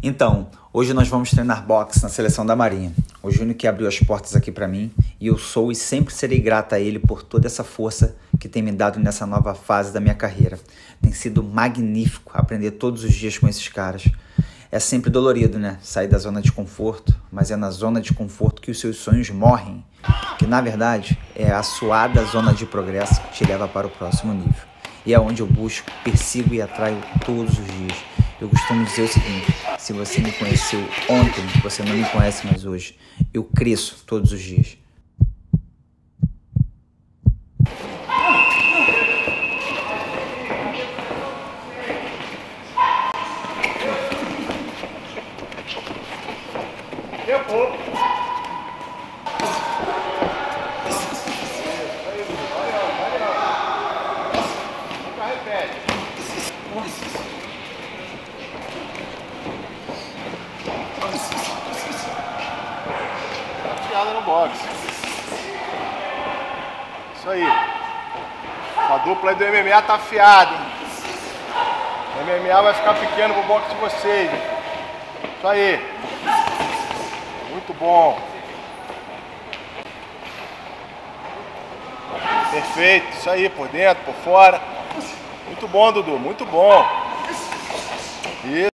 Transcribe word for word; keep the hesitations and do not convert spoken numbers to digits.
Então, hoje nós vamos treinar boxe na seleção da Marinha. O Júnior que abriu as portas aqui para mim e eu sou e sempre serei grata a ele por toda essa força que tem me dado nessa nova fase da minha carreira. Tem sido magnífico aprender todos os dias com esses caras. É sempre dolorido, né? Sair da zona de conforto, mas é na zona de conforto que os seus sonhos morrem. Que na verdade é a suada zona de progresso que te leva para o próximo nível. E é onde eu busco, persigo e atraio todos os dias. Eu costumo dizer o seguinte: se você me conheceu ontem, você não me conhece mais hoje. Eu cresço todos os dias. Tempo. Afiada no boxe. Isso aí. A dupla aí do M M A tá afiada, hein? O M M A vai ficar pequeno pro boxe de vocês. Isso aí. Muito bom. Perfeito. Isso aí, por dentro, por fora. Muito bom, Dudu. Muito bom. Isso.